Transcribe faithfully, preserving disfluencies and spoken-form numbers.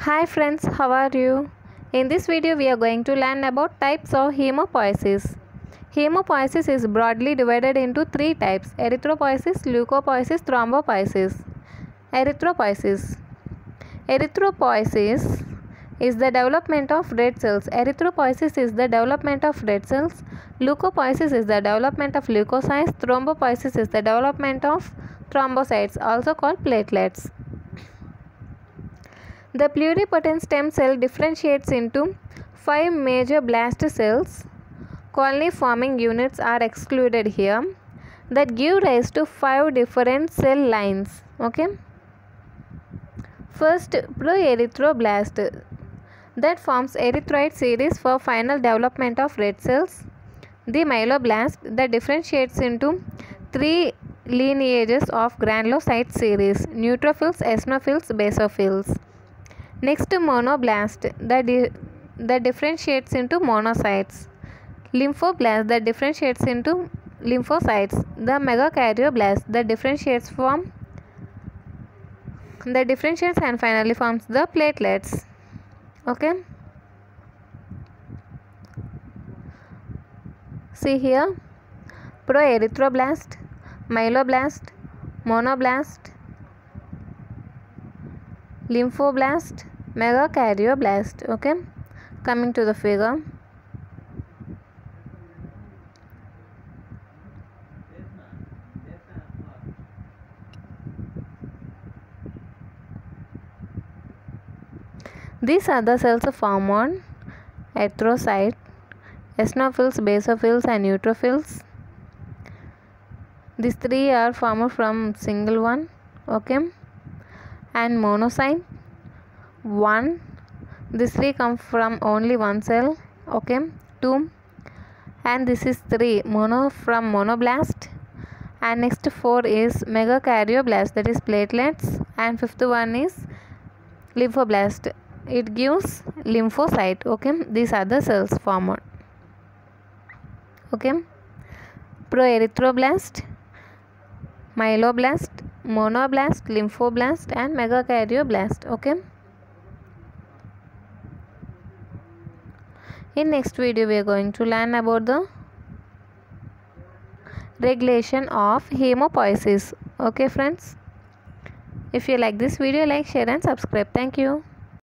Hi friends, how are you? In this video we are going to learn about types of hemopoiesis. Hemopoiesis is broadly divided into three types: erythropoiesis, leukopoiesis, thrombopoiesis. Erythropoiesis. Erythropoiesis is the development of red cells. Erythropoiesis is the development of red cells. Leukopoiesis is the development of leukocytes. Thrombopoiesis is the development of thrombocytes, also called platelets. The pluripotent stem cell differentiates into five major blast cells. Colony forming units are excluded here, that give rise to five different cell lines. Okay. First, proerythroblast, that forms erythroid series for final development of red cells. The myeloblast, that differentiates into three lineages of granulocyte series: neutrophils, eosinophils, basophils. Next, monoblast, that, di that differentiates into monocytes. Lymphoblast, that differentiates into lymphocytes. The megakaryoblast, that differentiates from that differentiates and finally forms the platelets. Okay. See here: proerythroblast, myeloblast, monoblast, lymphoblast, megakaryoblast. Okay. Coming to the figure. These are the cells formed on erythrocyte, eosinophils, basophils and neutrophils. These three are formed from single one. Okay. And monocyte one. These three come from only one cell. Okay. two. And this is three, mono from monoblast. And next four is megakaryoblast, that is platelets. And fifth one is lymphoblast. It gives lymphocyte. Okay. These are the cells formed. Okay. Proerythroblast, myeloblast, monoblast, lymphoblast and megakaryoblast. Okay. In next video we are going to learn about the regulation of hemopoiesis. Okay friends, if you like this video, like, share and subscribe. Thank you.